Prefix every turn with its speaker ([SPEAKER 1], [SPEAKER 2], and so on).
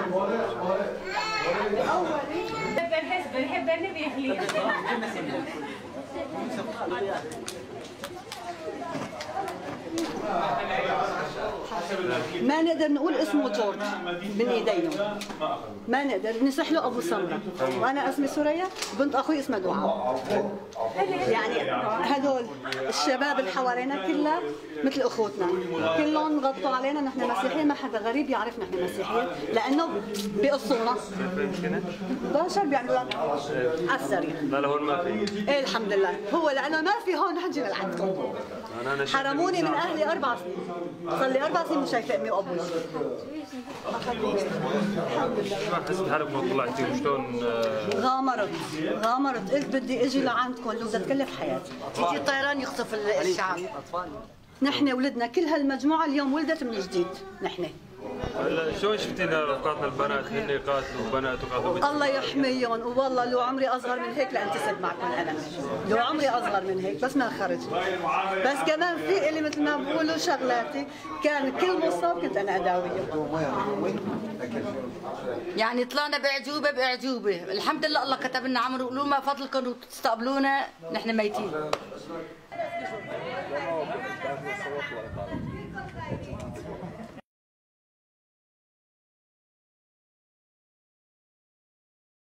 [SPEAKER 1] ما نقدر نقول اسمه جورج من ايديهم، ما نقدر نشرح له ابو سمره، وانا اسمي سوريا، بنت اخوي اسمها دعاء. يعني هدول الشباب اللي حوالينا كلها مثل اخوتنا، كلهم غطوا علينا نحن مسيحيين، ما حدا غريب يعرف نحن مسيحيين لانه بيقصونا بشر بيعملوا على السريع.
[SPEAKER 2] لا هون ما في.
[SPEAKER 1] ايه الحمد لله، هو لانه ما في هون رح نجي لعندكم. حرموني من اهلي 4 سنين، صار لي 4 سنين مش شايفه امي وابوي. الحمد لله.
[SPEAKER 2] ما حسيت حالك ما طلعتي وشلون؟
[SPEAKER 1] غامرت قلت بدي اجي لعندكم لو بدي اتكلف حياتي، يجي الطيران يخطف الشعب. نحن ولدنا كل هالمجموعه اليوم ولدت من جديد نحن.
[SPEAKER 2] هلا شلون شفتينا رفقاتنا البنات هن يقاتلوا بنات وقاتلوا؟
[SPEAKER 1] الله يحميهم، والله لو عمري اصغر من هيك لانتسب معكم انا، لو عمري اصغر من هيك بس ما خرج. بس كمان في اللي مثل ما بقولوا شغلاتي، كان كل مصاب كنت انا اداويه.
[SPEAKER 3] يعني طلعنا باعجوبه، الحمد لله الله كتب لنا عمر، وقولوا ما فضلكم وتستقبلونا نحن ميتين.